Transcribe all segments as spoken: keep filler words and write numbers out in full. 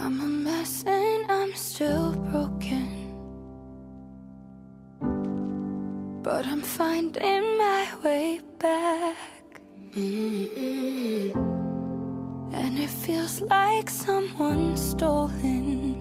I'm a mess and I'm still broken, but I'm finding my way back. Mm-mm. And it feels like someone's stolen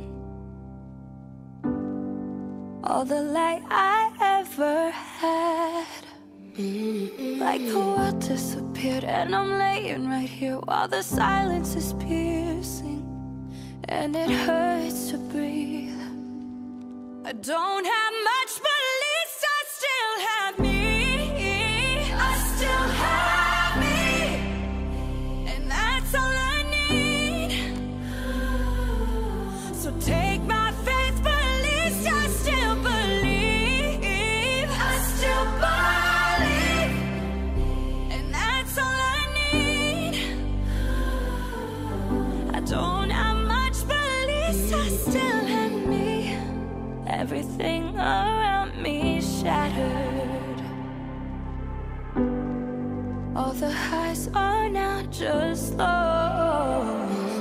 all the light I ever had. Mm-mm. Like the world disappeared and I'm laying right here while the silence is piercing and it hurts to breathe. I don't have much, but at least I still have me. I still have me, and that's all I need. So take my faith, but at least I still believe. I still believe, and that's all I need. I don't have much, but at least I still have me. Everything around me shattered. All the highs are now just lows,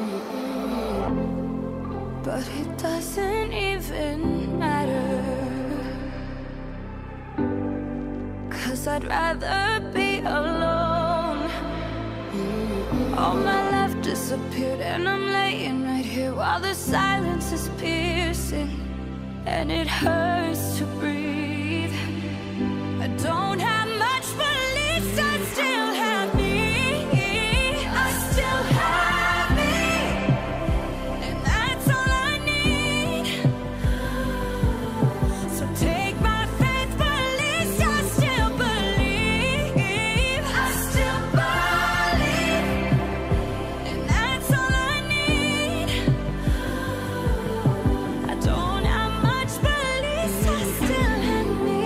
but it doesn't even matter, 'cause I'd rather be alone. All my life disappeared and I'm laying right here while the silence is piercing and it hurts to breathe. I don't have much, but at least I still have me. I still have me, and that's all I need. So take my faith, but at least I still believe. I still believe, and that's all I need. I don't have much, but at least I still have me.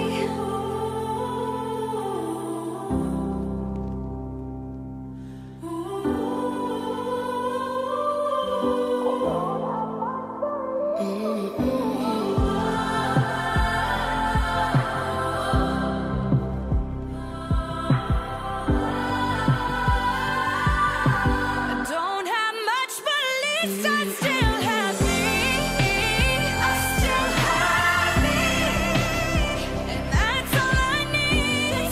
I don't have much, but at least I still have me. I still have me, and that's all I need.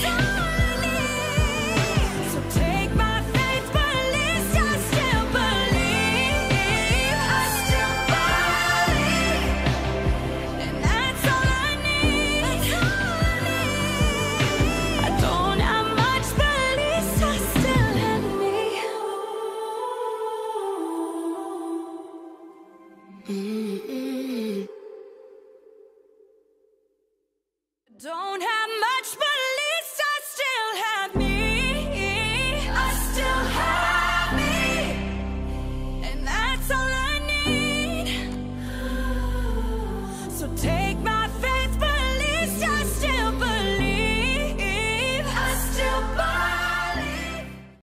So take my faith, but at least I still believe. I still believe, and that's all I need. I don't have much, but at least I still have me. Mm-mm. Don't have